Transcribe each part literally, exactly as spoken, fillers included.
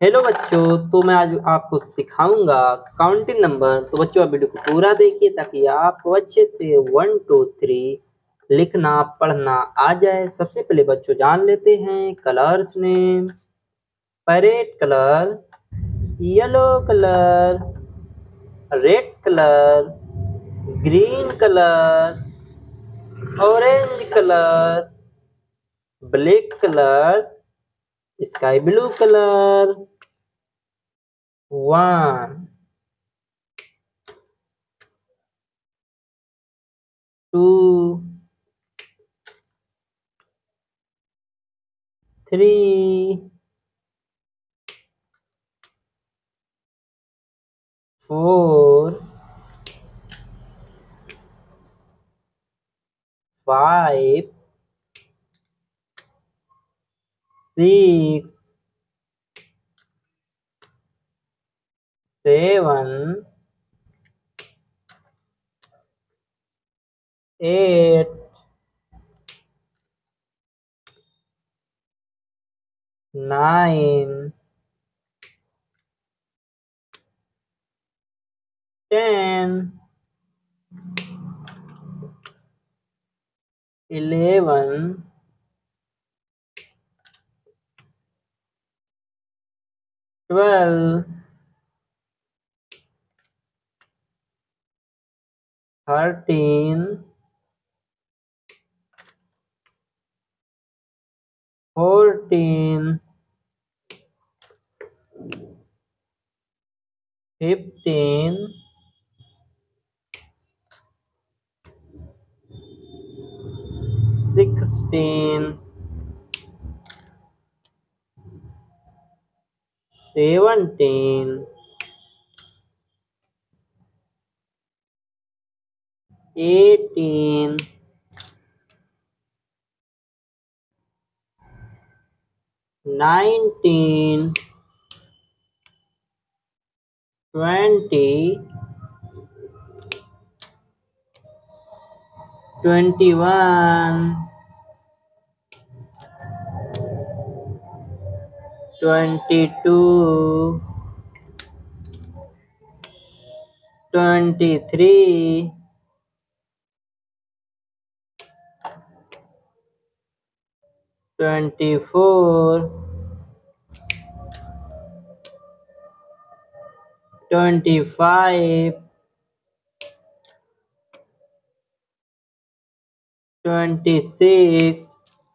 Hello बच्चों, तो मैं आज आपको सिखाऊंगा काउंटिंग नंबर। तो बच्चों आप वीडियो को पूरा देखिए ताकि आपको अच्छे से वन टू थ्री लिखना पढ़ना आ जाए। सबसे पहले बच्चों जान लेते हैं colours name. Parrot colour, yellow colour, red colour, green colour, orange colour, black colour, sky blue colour. One, two, three, four, five, six, seven, eight, nine, ten, eleven, twelve, thirteen, fourteen, fifteen, sixteen, seventeen, eighteen, nineteen, twenty, twenty-one, twenty-two, twenty-three, twenty-four, twenty-five, twenty-six,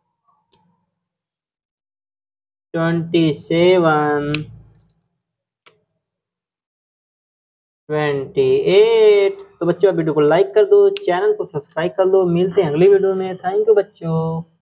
twenty-seven, twenty-eight। तो बच्चों आप video को like कर दो, channel को subscribe कर दो। मिलते हैं अगली वीडियो में। थैंक यू बच्चों।